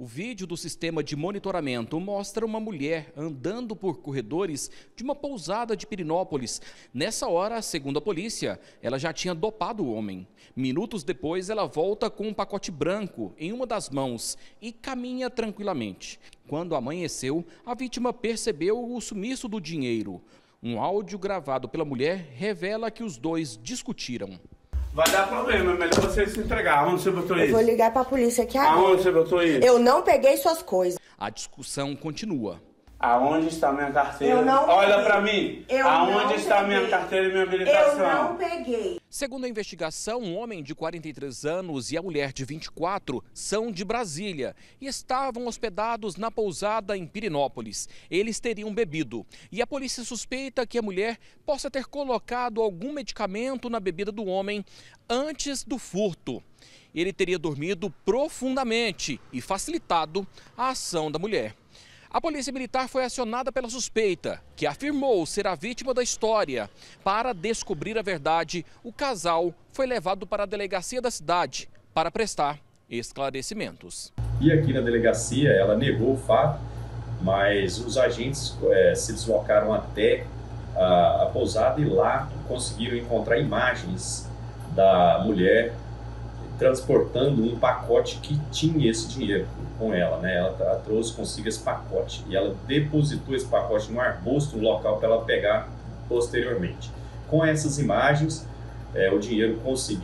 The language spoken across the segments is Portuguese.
O vídeo do sistema de monitoramento mostra uma mulher andando por corredores de uma pousada de Pirenópolis. Nessa hora, segundo a polícia, ela já tinha dopado o homem. Minutos depois, ela volta com um pacote branco em uma das mãos e caminha tranquilamente. Quando amanheceu, a vítima percebeu o sumiço do dinheiro. Um áudio gravado pela mulher revela que os dois discutiram. Vai dar problema, é melhor você se entregar. Onde você botou isso? Eu vou ligar pra polícia aqui agora. Aonde você botou isso? Eu não peguei suas coisas. A discussão continua. Aonde está minha carteira? Eu não Olha peguei. pra mim. Eu Aonde não está peguei. minha carteira e minha habilitação? Eu não peguei. Segundo a investigação, um homem de 43 anos e a mulher de 24 são de Brasília e estavam hospedados na pousada em Pirenópolis. Eles teriam bebido e a polícia suspeita que a mulher possa ter colocado algum medicamento na bebida do homem antes do furto. Ele teria dormido profundamente e facilitado a ação da mulher. A polícia militar foi acionada pela suspeita, que afirmou ser a vítima da história. Para descobrir a verdade, o casal foi levado para a delegacia da cidade para prestar esclarecimentos. E aqui na delegacia ela negou o fato, mas os agentes se deslocaram até a pousada e lá conseguiram encontrar imagens da mulher transportando um pacote que tinha esse dinheiro com ela, né? Ela trouxe consigo esse pacote e ela depositou esse pacote no arbusto, no local para ela pegar posteriormente. Com essas imagens, o dinheiro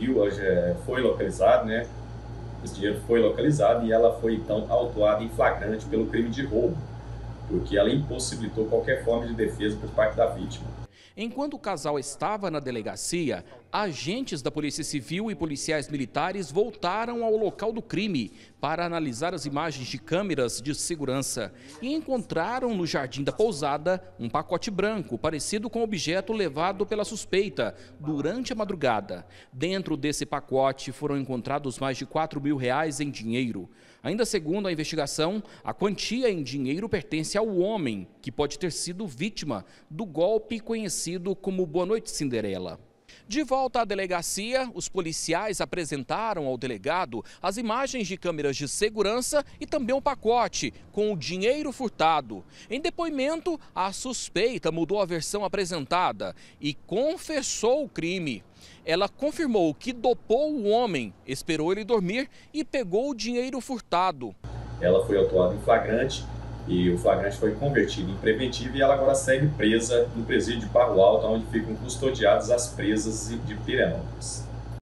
foi localizado, né? Esse dinheiro foi localizado e ela foi então autuada em flagrante pelo crime de roubo, porque ela impossibilitou qualquer forma de defesa por parte da vítima. Enquanto o casal estava na delegacia, agentes da Polícia Civil e policiais militares voltaram ao local do crime para analisar as imagens de câmeras de segurança e encontraram no jardim da pousada um pacote branco parecido com o objeto levado pela suspeita durante a madrugada. Dentro desse pacote foram encontrados mais de R$4 mil em dinheiro. Ainda segundo a investigação, a quantia em dinheiro pertence ao homem, que pode ter sido vítima do golpe conhecido como Boa Noite Cinderela. De volta à delegacia, os policiais apresentaram ao delegado as imagens de câmeras de segurança e também um pacote com o dinheiro furtado. Em depoimento, a suspeita mudou a versão apresentada e confessou o crime. Ela confirmou que dopou o homem, esperou ele dormir e pegou o dinheiro furtado. Ela foi autuada em flagrante e o flagrante foi convertido em preventivo e ela agora segue presa no presídio de Barro Alto, onde ficam custodiadas as presas de Pirenópolis.